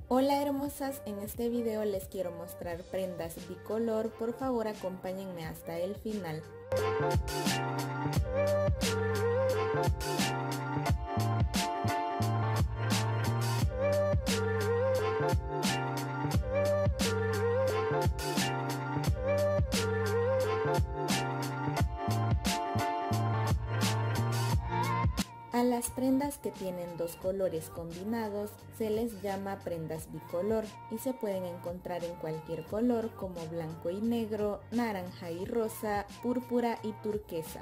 Hola hermosas, en este video les quiero mostrar prendas bicolor, por favor acompáñenme hasta el final. A las prendas que tienen dos colores combinados se les llama prendas bicolor y se pueden encontrar en cualquier color como blanco y negro, naranja y rosa, púrpura y turquesa.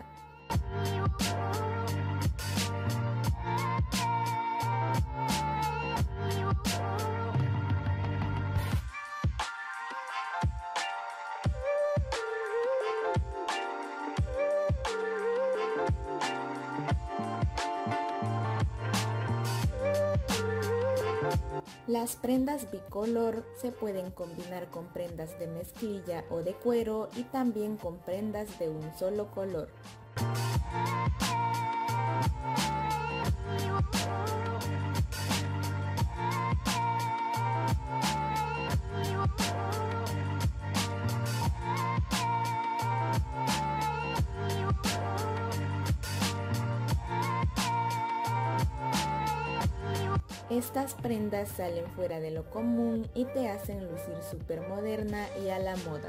Las prendas bicolor se pueden combinar con prendas de mezclilla o de cuero y también con prendas de un solo color. Estas prendas salen fuera de lo común y te hacen lucir súper moderna y a la moda.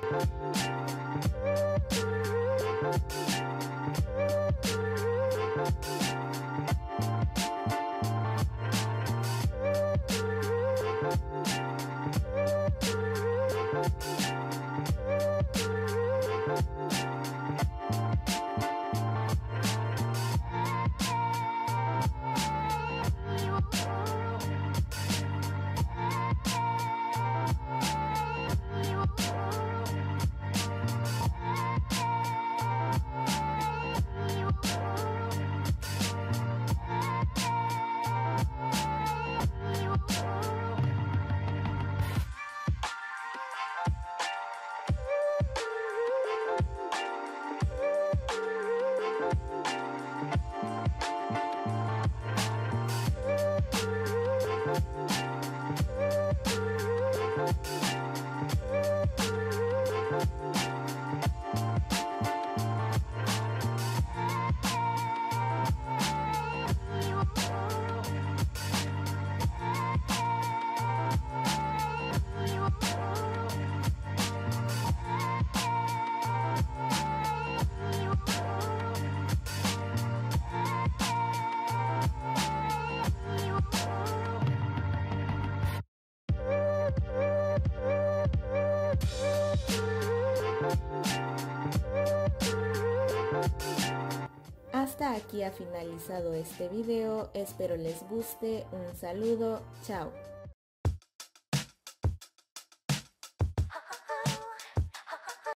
Hasta aquí ha finalizado este video, espero les guste, un saludo, chao.